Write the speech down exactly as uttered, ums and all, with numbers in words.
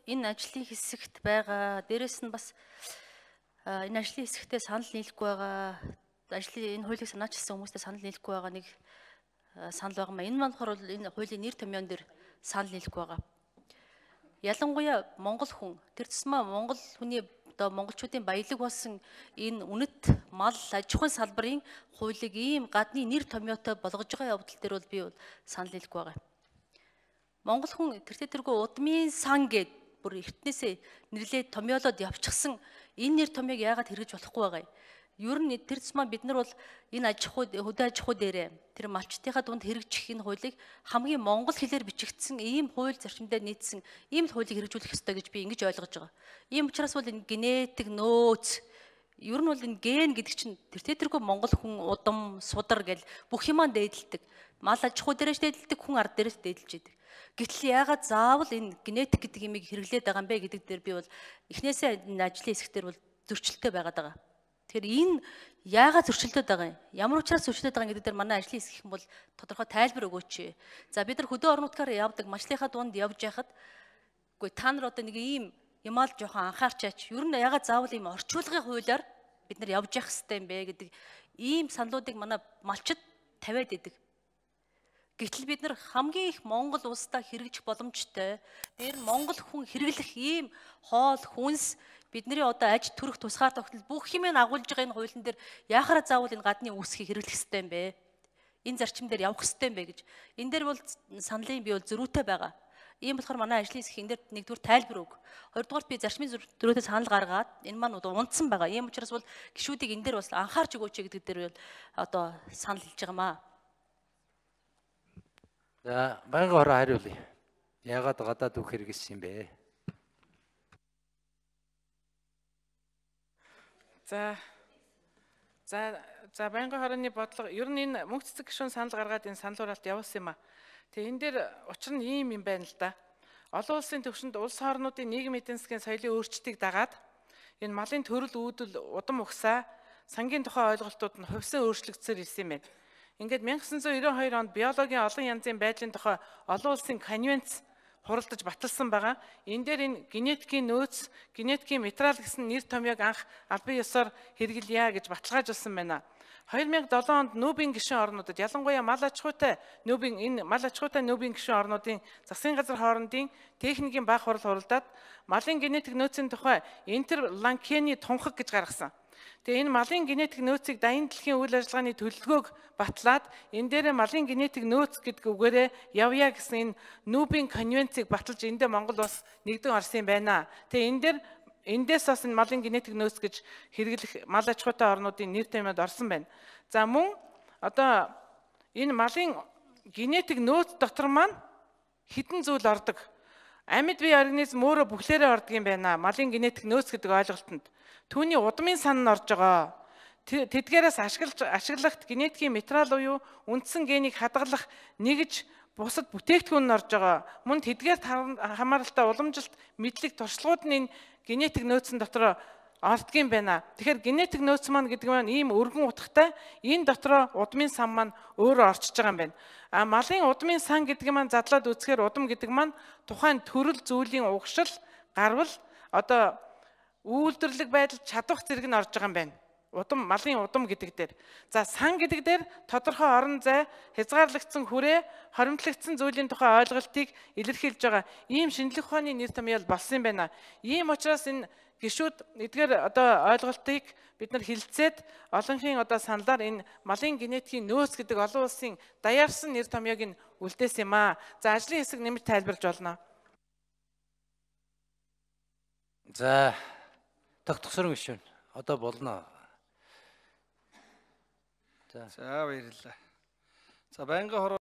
энэ ажлын хэсэгт байгаа. Дээрэс нь бас энэ ажлын хэсэгтээ санал нийлэхгүй байгаа. Ажлын энэ хуулийг санаачилсан хүмүүстээ санал нийлэхгүй байгаа нэг санал байгаа маа. Энэ маань болохоор энэ хуулийн нэр томьёон дээр санал нийлэхгүй байгаа. Ялангуяа Монгол хүн тэр тусмаа Монгол хүний одоо монголчуудын баялаг болсон энэ үнэт мал аж ахуйн салбарын хуулийг ийм гадны нэр томьёотой болгож байгаа явдал дээр бол би бол санал нийлэхгүй байгаа. Монгол хүн тэртээ тэргүй удмын сан гэд бүр эртнээсээ нэрлээд томьёолоод явчихсан энэ нэр томьёог яагаад хэрэгж болохгүй байгаа юм? Ер нь тэр тусмаа бид нар бол энэ аж ахуй хөдөө аж ахуй дээрээ тэр малчтынхаа дунд хэрэгжих энэ хуулийг хамгийн монгол хэлээр бичигдсэн ийм хууль зарчимдаа нийцсэн ийм л хуулийг хэрэгжүүлэх ёстой гэж би ингэж ойлгож байгаа. Ийм учраас бол энэ генетик нөөц ер нь бол энэ ген гэдэг чинь тэр тэргүй монгол хүн удам судар гэл бүх юмаа дээдэлдэг. Мал аж ахуй дээрээс дээдэлдэг, хүн ард дээрээс дээдэлж идэг. Гэтэл яагаад заавал энэ генетик гэдэг юмыг хэрэглээд байгаа юм бэ гэдэг дээр би бол эхнээсээ энэ ажлын хэсгээр бол зөрчилтэй байгаад байгаа. Тэгэхээр энэ яагаад зөрчилдөд байгаа юм? Ямар учраас зөрчилдөд байгаа гэдэг дээр манай ажлын хэсэг юм бол тодорхой тайлбар өгөөч. За бид нар хөдөө орон нутгаар явдаг мачлынхаа дунд явж яхад үгүй та нар одоо нэг ийм ямаал жоохон анхаарчаач. Ер нь яагаад заавал ийм орчуулгын хуулиар бид нар явж явах хэрэгтэй юм бэ гэдэг ийм саналуудыг манай малчид тавиад идэг. Гэтэл бид нар хамгийн их Монгол улсдаа хэрэгжих боломжтой. Дээр Монгол хүн хэрэглэх ийм хоол, хүнс бидний одоо аж төрөх тусгаар тогтнол бүх юмыг агуулж байгаа энэ хуулийн дээр яахаараа заавал энэ гадны үүсгийг хэрэглэх хэрэгтэй юм бэ? Энэ зарчим дээр явах хэрэгтэй юм бэ гэж. Энэ дээр бол саналын би бол зөрүүтэй байгаа. Ийм болохоор манай ажлын хэсэг энэ дээр нэгдүгээр тайлбар өг. Хоёрдугаар би зарчмын зөрүүтэй санал гаргаад энэ маань унтсан байгаа. Ийм учраас бол гишүүдийг энэ дээр бас анхаарч өгөөч гэдэг дээр бол одоо санал хэлж байгаамаа. За байнгын хороо хариулъя. Яагаад гадаад үг хэрэгжсэн юм бэ? За за за байнгын хорооны бодлого ер нь энэ мөнх цэцэг гишүүн санал гаргаад энэ санал хураалт явуулсан юм а. Тэгээ энэ дээр учир нь ийм юм байна л да. Олон улсын түвшинд улс орнуудын нийгмийн эдийн засгийн соёлын өөрчлөлтийг дагаад энэ малын төрөл үүдэл удам ухсаа сангийн тухай ойлголтууд нь хувьсан өөрчлөгдсөөр ирсэн юм байна. Ингээд мянга санаа зүйн найман хоёр онд биологийн олон янзын байдлын тухай олон улсын конвенц хуралдаж баталсан байгаа. Энэ дээр энэ генетикийн нөөц, генетикийн материал гэсэн нэр томьёог анх албан ёсоор хэрэглэе гэж баталгаажуулсан байна. хоёр мянга долоо онд нүүбийн гишүүн орнуудад ялангуяа мал аж ахуйтай нүүбийн энэ мал аж ахуйтай нүүбийн гишүүн орнуудын засгийн газар хоорондын техникийн баг хурал хуралдаад малын генетик нөөцийн тухай интерланкены тунхаг гэж гаргасан. Тэгээ энэ малын генетик нөөцийг дайны дэлхийн үйл ажиллагааны төлөвлөгөөг батлаад энэ дээр малын генетик нөөц гэдэг үгээрээ явъя гэсэн энэ нүүбийн конвенцийг баталж эндээ Монгол улс нэгдэн орсон юм байна. Тэгээ энэ дээр эндээс бас энэ малын генетик нөөц гэж хэрэглэх мал аж ахуйтай орнуудын нэр томьёод орсон байна. За мөн одоо энэ малын генетик нөөц дотор маань хэдэн зүйл ордог. Амьд бие организм өөрөө бүхлээрээ ордог юм байна. Малын генетик нөөц гэдэг ойлголтод түүний удмын сан нь орж байгаа. Тэдгээрээс ашиглаж ашиглахт генетикийн материал буюу үндсэн генийг хадгалах нэгж бусад бүтээгдэхүүн нь орж байгаа. Мөн тэдгээрт хамааралтай уламжилт мэдлэг туршлагууд нь энэ генетик нөөцийн дотор ордгийм байна. Тэгэхээр генетик нөөц маань гэдэг маань ийм өргөн утгатай энэ дотор удмын сан маань өөрөө орчиж байгаа юм байна. А малын удмын сан гэдэг маань задлаад үзэхээр удам гэдэг маань тухайн төрөл зүйлийн угшил, гарвал одоо үйлдвэрлэх байдал чадвах зэрэг нь орж байгаа юм байна. Удам малын удам гэдэг дээр. За сан гэдэг дээр тодорхой орон зай, хязгаарлагдсан хүрээ, хоримтлагдсан зүйлийн тухай ойлголтыг илэрхийлж байгаа. Ийм шинжлэх ухааны нэр томьёол болсон юм байна. Ийм учраас энэ гишүүд эдгээр одоо ойлголтыг бид нар хилцээд олонхын одоо саналаар энэ малын генетикийн нөөц гэдэг олон улсын даяарсан нэр томьёог нь үлдээсэн юм аа. За ажлын хэсэг нэмэлт тайлбарж болно. За тогтгосрон гишүүн одоо болно. За баярлалаа. За байнгын хороо